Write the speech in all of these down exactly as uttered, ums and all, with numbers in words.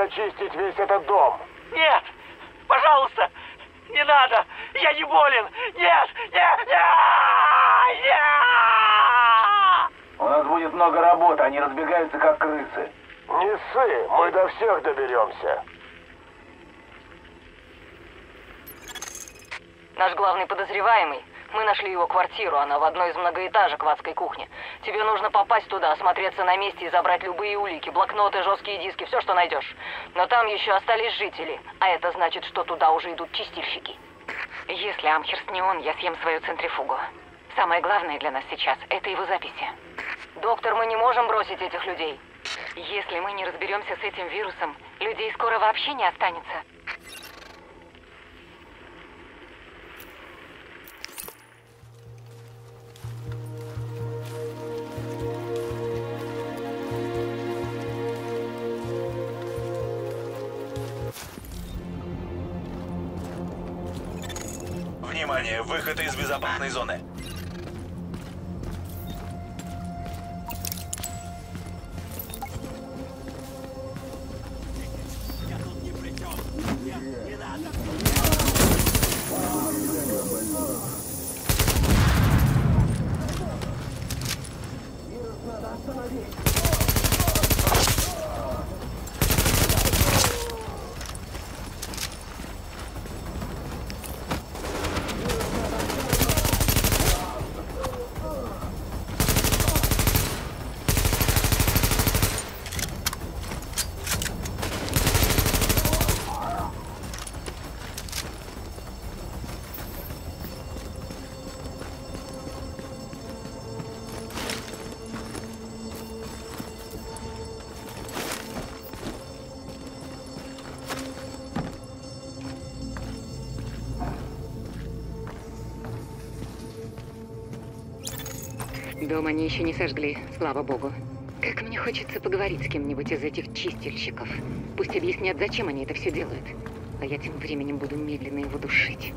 зачистить весь этот дом. Нет! Пожалуйста! Не надо! Я не болен! Нет! Нет! Нет! Нет! У нас будет много работы, они разбегаются как крысы. Не ссы, мы до всех доберемся. Наш главный подозреваемый. Мы нашли его квартиру, она в одной из многоэтажек в адской кухне. Тебе нужно попасть туда, осмотреться на месте и забрать любые улики, блокноты, жесткие диски, все, что найдешь. Но там еще остались жители, а это значит, что туда уже идут чистильщики. Если Амхерст не он, я съем свою центрифугу. Самое главное для нас сейчас – это его записи. Доктор, мы не можем бросить этих людей. Если мы не разберемся с этим вирусом, людей скоро вообще не останется. Внимание! Выход из безопасной зоны. Я тут ни при чем! Нет, не надо! Вирус надо остановить. Дом они еще не сожгли, слава богу. Как мне хочется поговорить с кем-нибудь из этих чистильщиков. Пусть объяснят, зачем они это все делают. А я тем временем буду медленно его душить.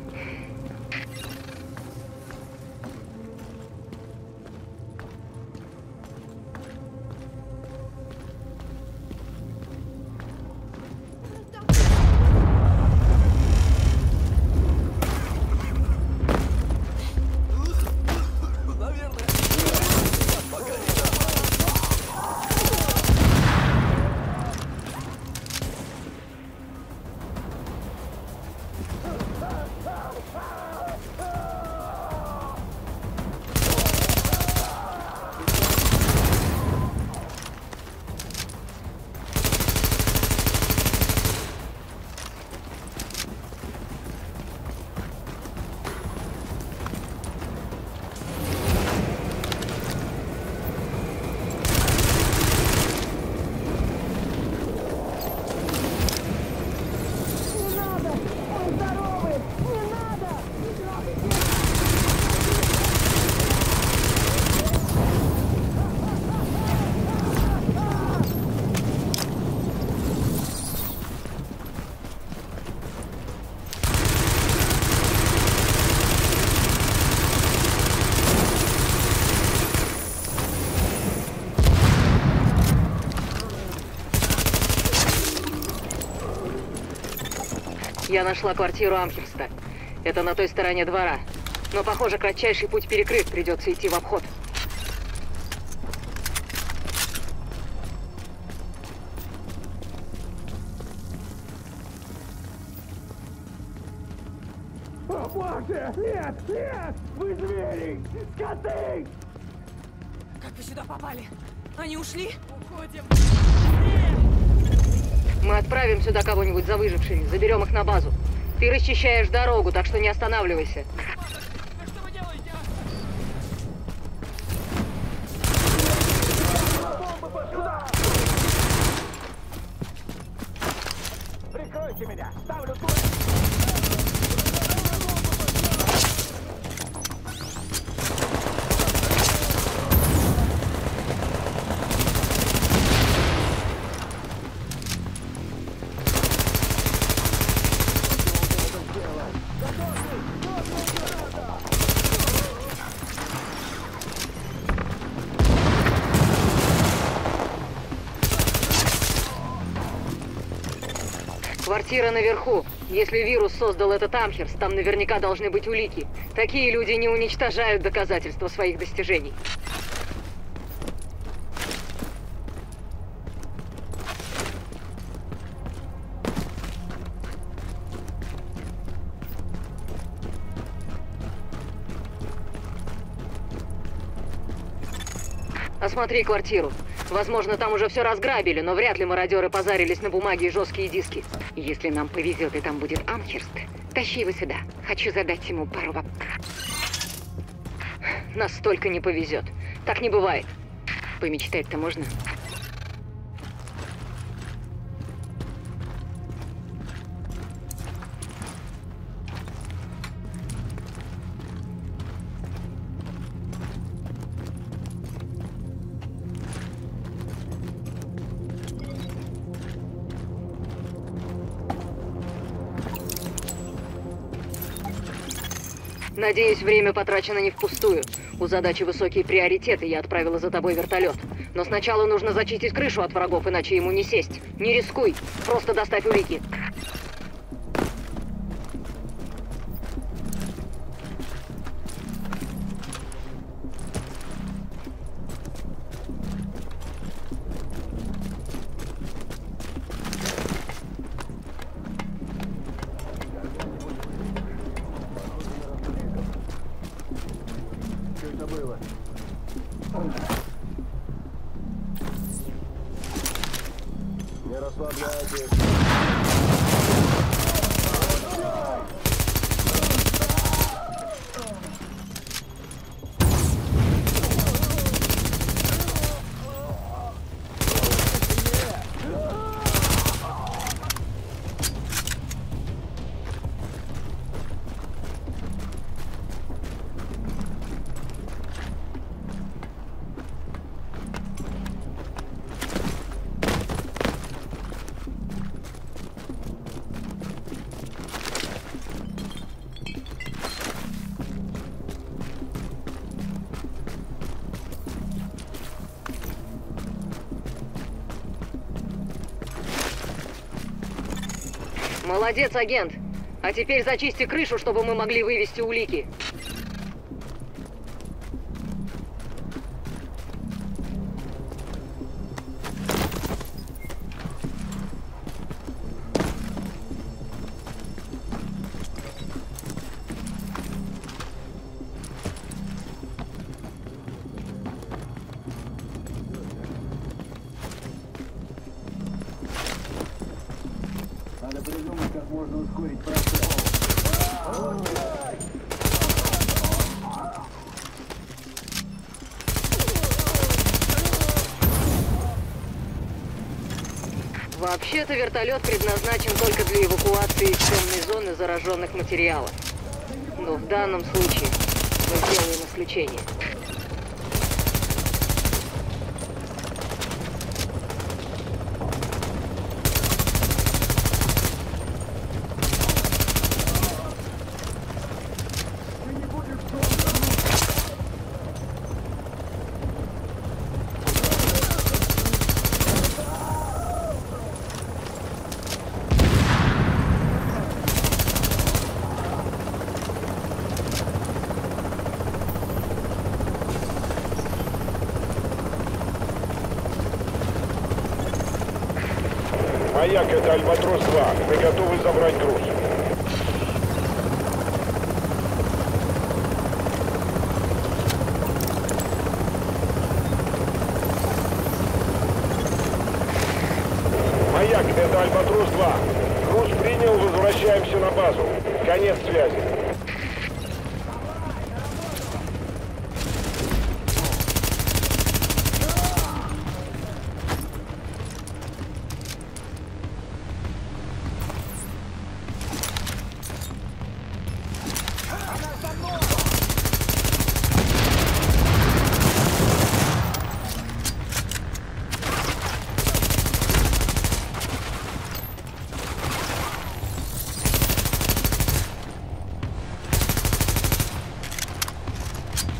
Я нашла квартиру Амхерста. Это на той стороне двора. Но, похоже, кратчайший путь перекрыт, придется идти в обход. О боже! Нет! Нет! Вы звери! Скоты! Как вы сюда попали? Они ушли? Уходим! Мы отправим сюда кого-нибудь за выжившими, заберем их на базу. Ты расчищаешь дорогу, так что не останавливайся. Что вы делаете, а? Прикройте меня! Ставлю тут! Квартира наверху. Если вирус создал этот Амхерст, там наверняка должны быть улики. Такие люди не уничтожают доказательства своих достижений. Осмотри квартиру. Возможно, там уже все разграбили, но вряд ли мародеры позарились на бумаге и жесткие диски. Если нам повезет и там будет Амхерст, тащи его сюда. Хочу задать ему пару вопросов. Настолько не повезет. Так не бывает. Помечтать-то можно? Надеюсь, время потрачено не впустую. У задачи высокие приоритеты, я отправила за тобой вертолет. Но сначала нужно зачистить крышу от врагов, иначе ему не сесть. Не рискуй, просто доставь улики. Не расслабляйтесь. Молодец, агент. А теперь зачисти крышу, чтобы мы могли вывести улики. Надо придумать, как можно ускорить процесс. Вообще-то вертолет предназначен только для эвакуации из темной зоны зараженных материалов. Но в данном случае мы сделаем исключение. Маяк, это Альбатрос два. Мы готовы забрать груз. Маяк, это Альбатрос два. Груз принял, возвращаемся на базу. Конец связи.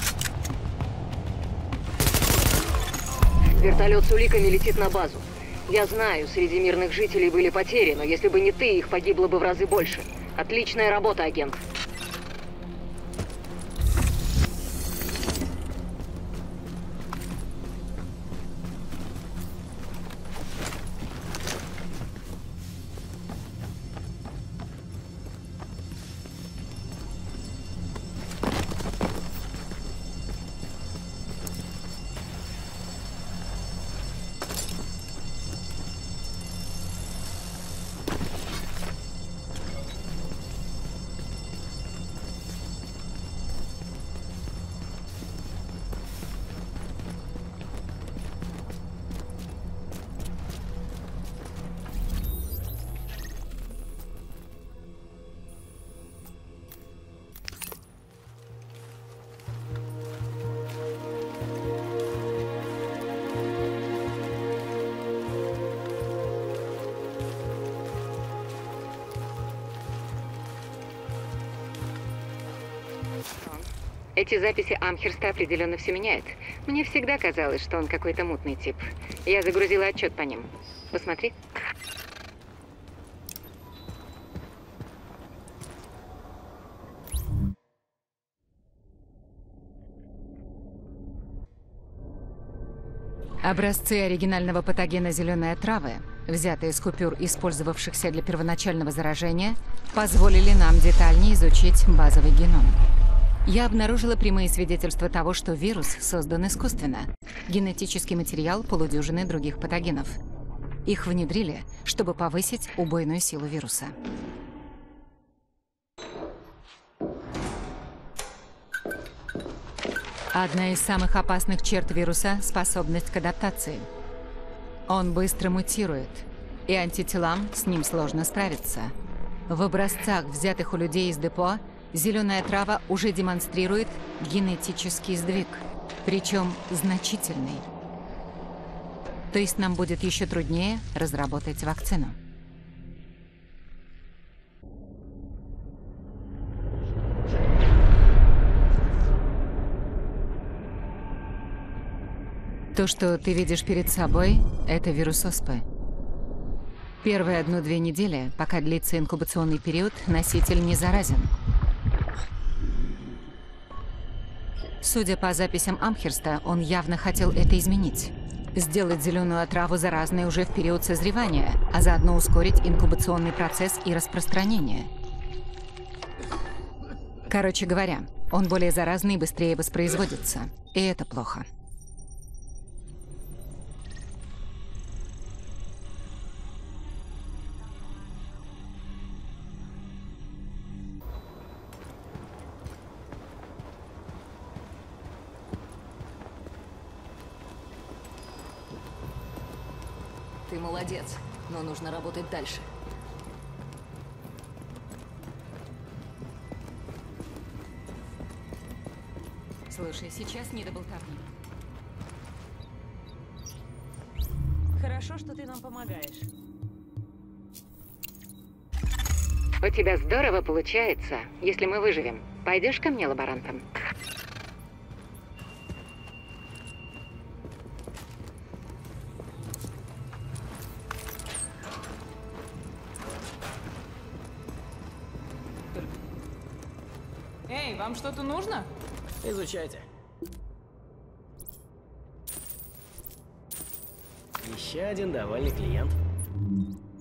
Вертолет с уликами летит на базу. Я знаю, среди мирных жителей были потери, но если бы не ты, их погибло бы в разы больше. Отличная работа, агент. Эти записи Амхерста определенно все меняют. Мне всегда казалось, что он какой-то мутный тип. Я загрузила отчет по ним. Посмотри. Образцы оригинального патогена зеленой отравы, взятые из купюр, использовавшихся для первоначального заражения, позволили нам детальнее изучить базовый геном. Я обнаружила прямые свидетельства того, что вирус создан искусственно. Генетический материал полудюжины других патогенов. Их внедрили, чтобы повысить убойную силу вируса. Одна из самых опасных черт вируса – способность к адаптации. Он быстро мутирует, и антителам с ним сложно справиться. В образцах, взятых у людей из депо, зеленая трава уже демонстрирует генетический сдвиг, причем значительный. То есть нам будет еще труднее разработать вакцину. То, что ты видишь перед собой, это вирус оспы. Первые одну-две недели, пока длится инкубационный период, носитель не заразен. Судя по записям Амхерста, он явно хотел это изменить. Сделать зеленую отраву заразной уже в период созревания, а заодно ускорить инкубационный процесс и распространение. Короче говоря, он более заразный и быстрее воспроизводится. И это плохо. Ты молодец, но нужно работать дальше. Слушай, сейчас не до болтовни. Хорошо, что ты нам помогаешь. У тебя здорово получается, если мы выживем. Пойдешь ко мне лаборантом? Эй, вам что-то нужно? Изучайте. Еще один довольный клиент.